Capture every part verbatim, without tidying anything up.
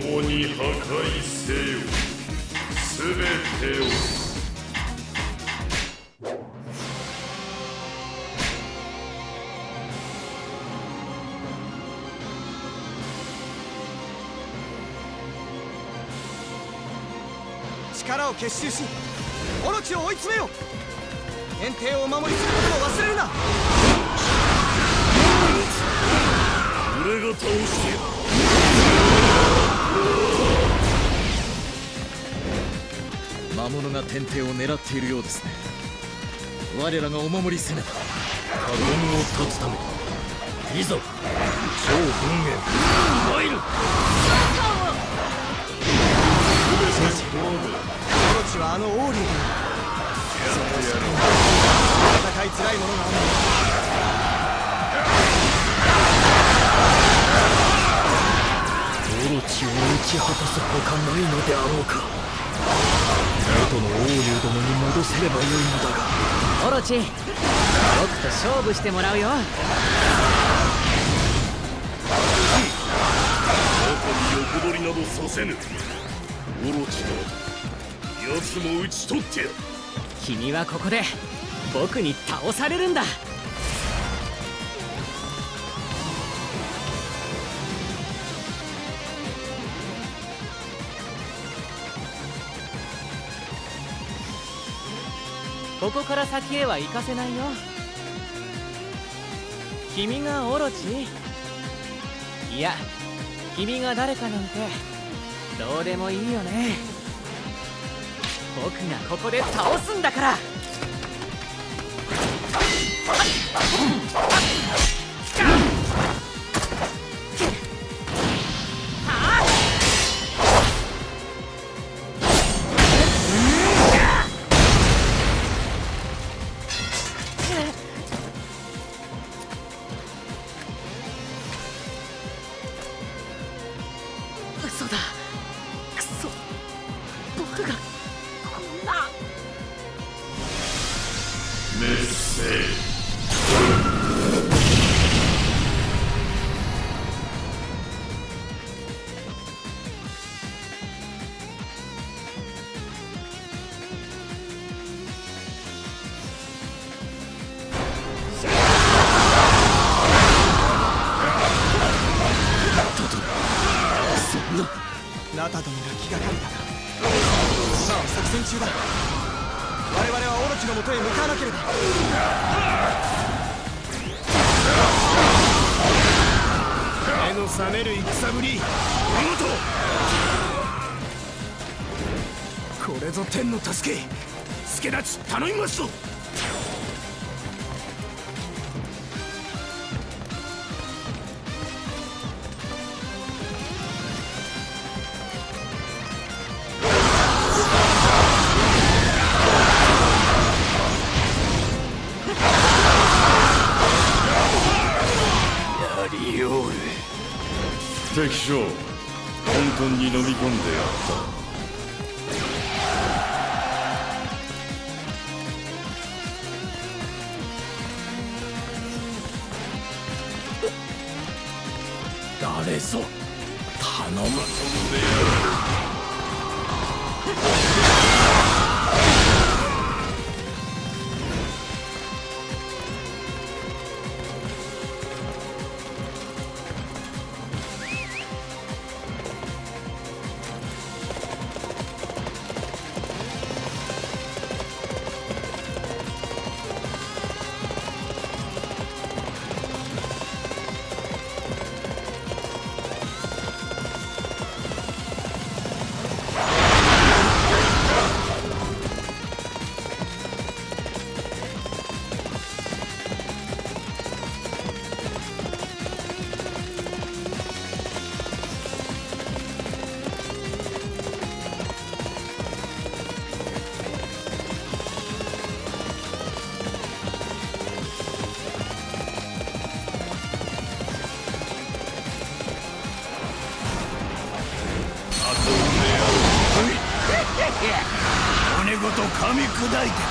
共に破壊せよ、すべてを。 力を結集し、オロチを追い詰めよう。天帝をお守りすることを忘れるな。 俺が倒してやる。 魔物が天帝を狙っているようですね。我らがお守りせねば。 過言を断つためにいざ超軍へ参る。 オロチはあの王竜だ。戦いづらいものがあるのだ。 オロチを打ち果たすほかないのであろうか。元の王竜どもに戻せればよいのだが。 オロチ、僕と勝負してもらうよ。 中に横取りなどさせぬ。オロチだ、奴も討ち取ってやる。 君はここで僕に倒されるんだ。ここから先へは行かせないよ。君がオロチ？いや、君が誰かなんてどうでもいいよね。僕がここで倒すんだから。嘘だ。くそ、僕がこんな。 メッセージ。 ナタ殿が気がかりだが、今は作戦中だ。我々はオロチのもとへ向かわなければ。目の覚める戦ぶり、見事。これぞ天の助け。助太刀頼みますぞ。 敵将、混沌に飲み込んでやった。誰ぞ頼む。遊んでやる。骨ごと噛み砕いて。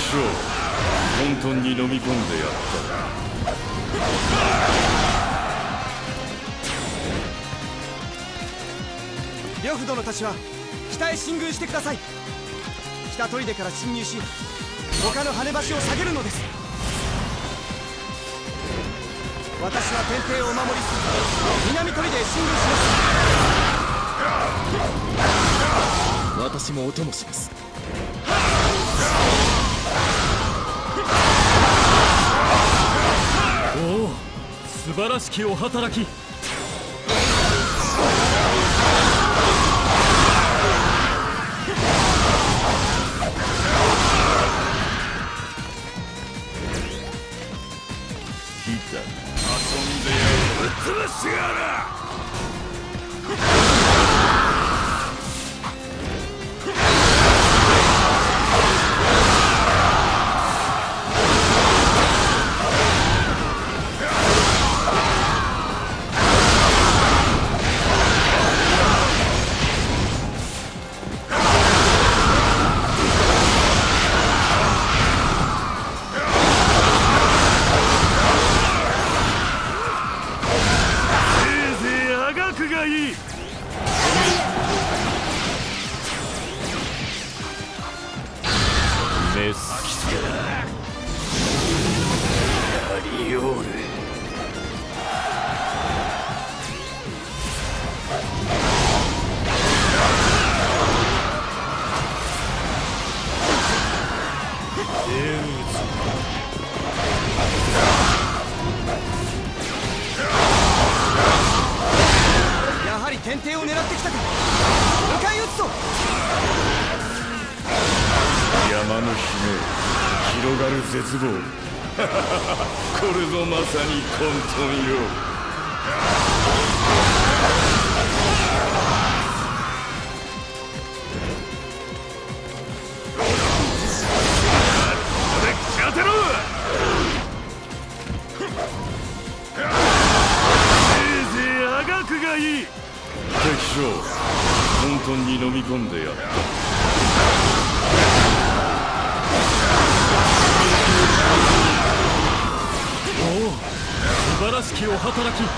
将、混沌に飲み込んでやった。 呂布殿たちは北へ進軍してください。北砦から侵入し、他の跳ね橋を下げるのです。私は天帝をお守りする南砦へ進軍し私もお供します。 おお、素晴らしきお働き。 潰してやる。 やはり天帝を狙ってきたか。迎え撃つぞ。 山の姫、広がる絶望。これぞまさに混沌よ。当てろ。せいぜいあがくがいい。敵将、混沌に飲み込んでやった。 おお、素晴らしきお働き。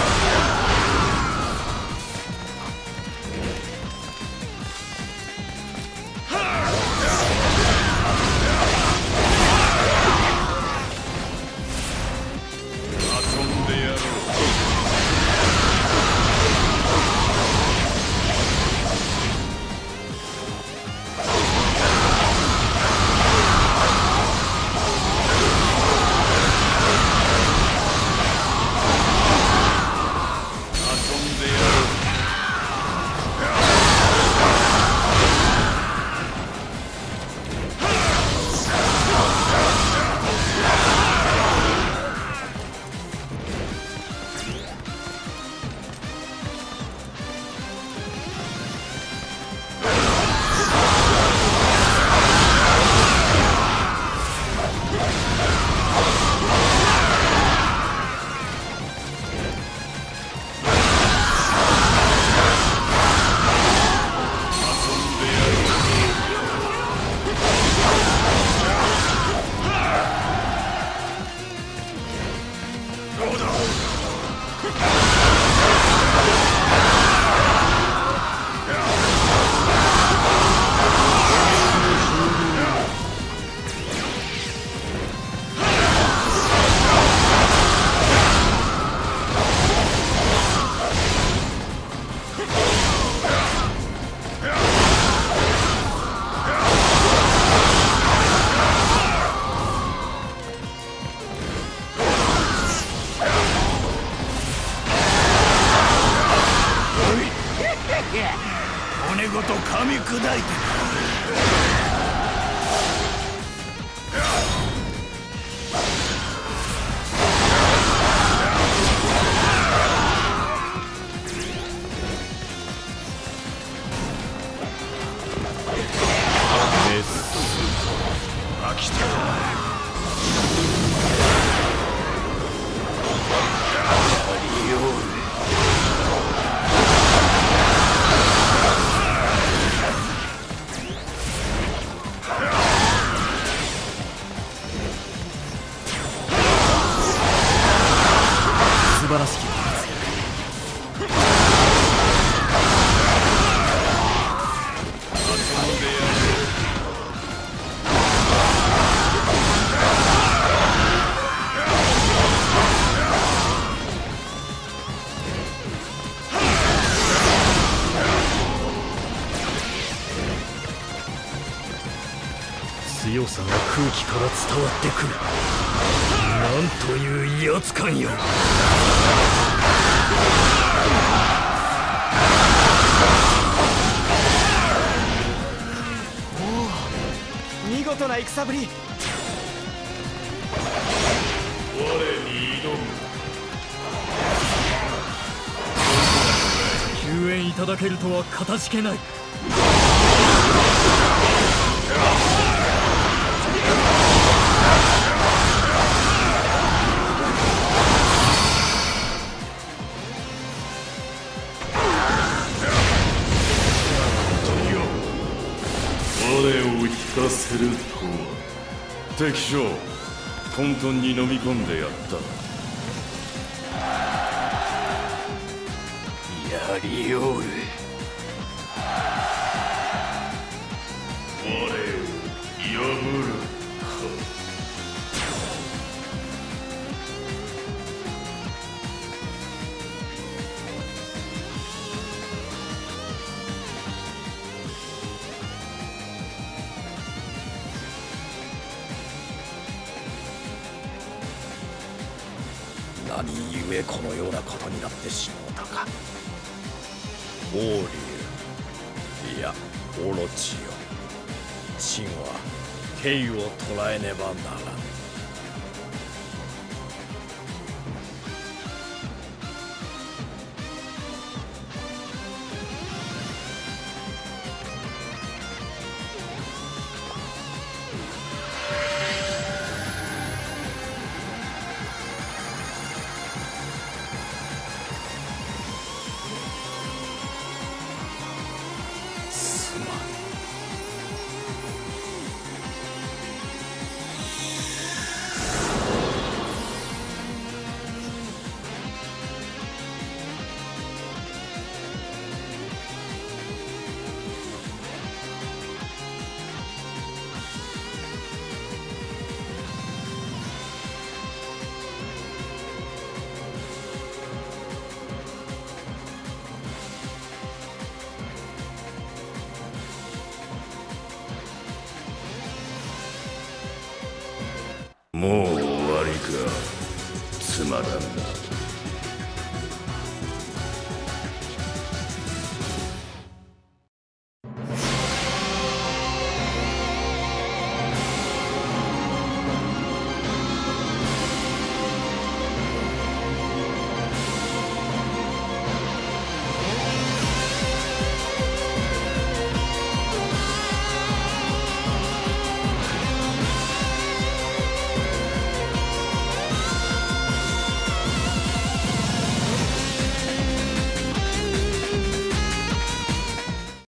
骨ごと噛み砕いてる。飽きたか。 強さが空気から伝わってくる。なんという威圧感よ。 おお、見事な戦ぶり。 我に挑む。 救援いただけるとはかたじけない。 我を引かせるとは。敵将混沌に飲み込んでやった。 やりおる。 我を破るか。 何故このようなことになってしまうたか。王竜、いやオロチよ、秦は慶を捕らえねばならん。 もう終わりか。つまらんな。